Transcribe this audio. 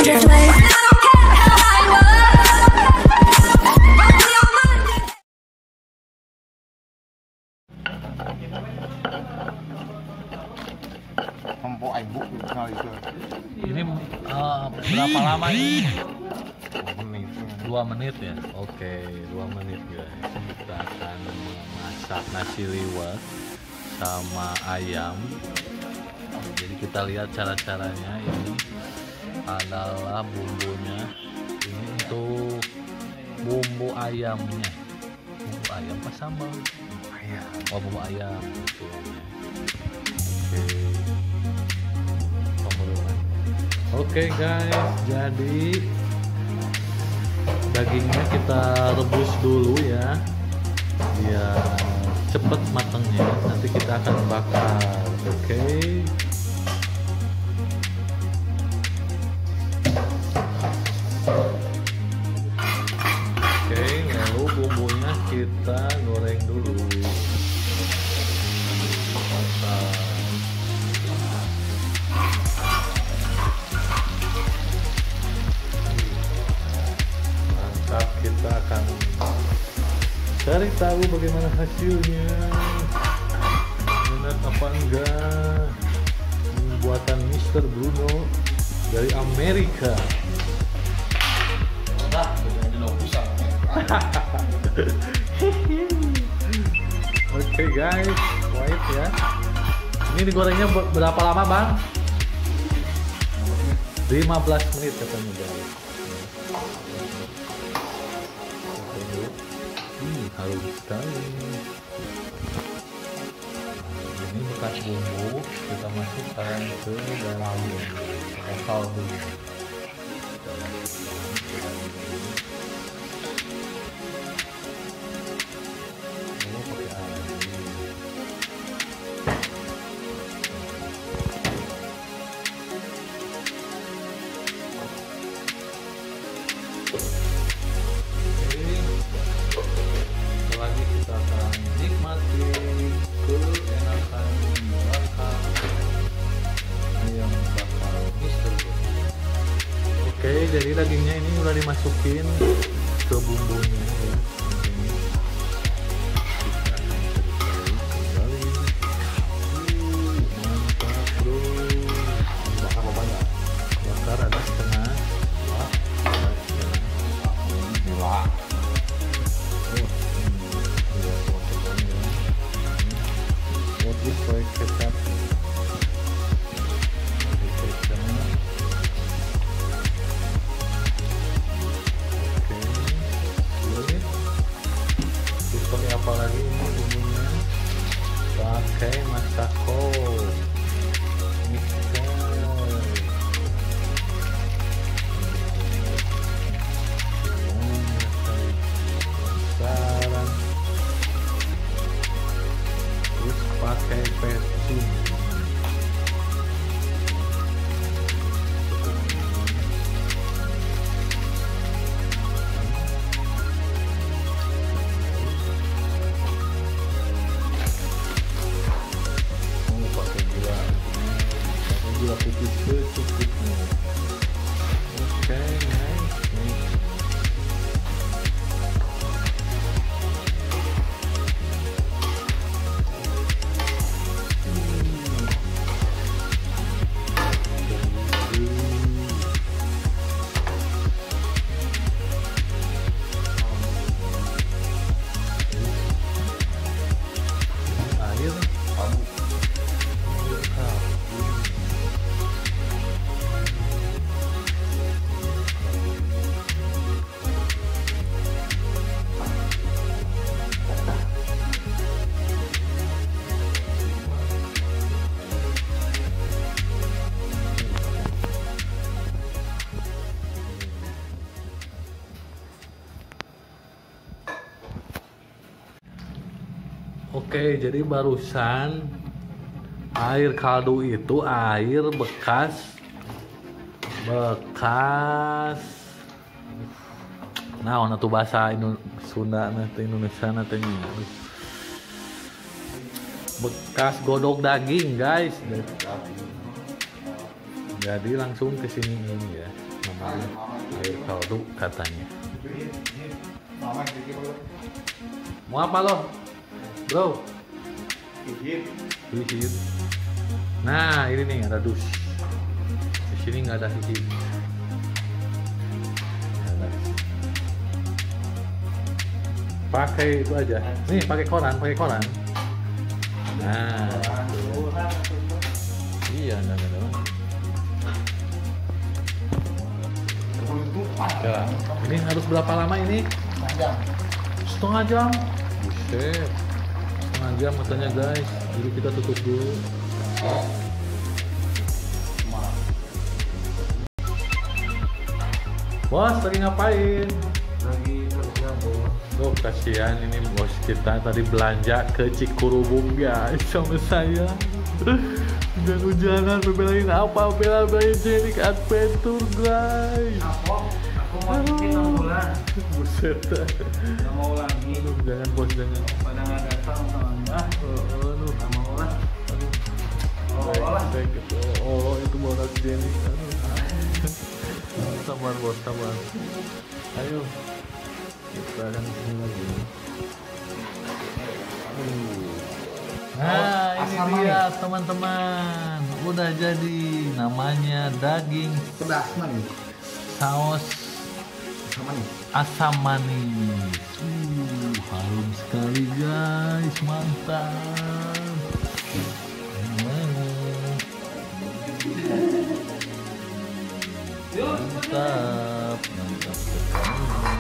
drift away. I don't care how I know. We all Monday. Empok ibu kali itu. Ini berapa lama ini? 2 menit. 2 menit ya? Oke, 2 menit guys. Kita akan memasak nasi liwet sama ayam. Jadi kita lihat cara-caranya. Ini adalah bumbunya. Ini untuk bumbu ayamnya. Bumbu ayam apa sambal? Bumbu ayam. Oh, bumbu ayam. Gitu, ya. Oke guys, jadi dagingnya kita rebus dulu ya, biar cepet matangnya. Nanti kita akan bakar. Oke. Oke, lalu bumbunya kita goreng dulu. Kita akan cari tahu bagaimana hasilnya, enak apa enggak. Ini buatan Mr. Bruno dari Amerika. Oke guys, wait ya. Ini digorengnya berapa lama bang? 15 menit katanya guys. Harum sekali. Ini bekas bumbu kita masukkan ke dalam kaldu. Oke, jadi dagingnya ini udah dimasukin ke bumbunya ya. Mantap bro. Bakar banyak. Bakar ada setengah. Gila. What is like kecap? Apalagi ini bumbunya pakai masako mixer. Terus pakai Pepsi. Gula putih secukupnya. Oke, nice. Air Oke, jadi barusan air kaldu itu air bekas nah tuh bahasa Sunda nanti Indonesia nanti bekas godok daging guys. Jadi langsung ke sini ini ya Air kaldu katanya. Mama sedikit dulu. Mau apa lo, bro? Sedikit. Hihit. Nah ini nih ada dus. Di sini nggak ada hihit. Nggak ada. Pakai itu aja. Nih pakai koran, pakai koran. Nah, iya nggak ada. Ya, ini harus berapa lama ini? Setengah jam. Buset. Setengah jam katanya guys. Jadi kita tutup dulu. Bos lagi ngapain? Lagi kerja, Bos. Oh kasihan ini bos kita tadi belanja ke Cikurubung guys sama saya. Hujan-hujanan belain apa? Belain Jenik Adventure guys. Aku mau bikin 6 bulan. Buset. Nggak mau lagi. Aduh, jangan bos jangan. Pada nggak datang soalnya. Aduh. Nggak mau lah. Baik, oh itu borak Jenik. Aduh. Sabar bos sabar. Ayo kita akan kesini lagi. Nah ini Asam dia teman-teman, udah jadi namanya daging Pedas nih. saus Sama nih. asam manis. Harum sekali guys, mantap. Mantap, mantap sekali.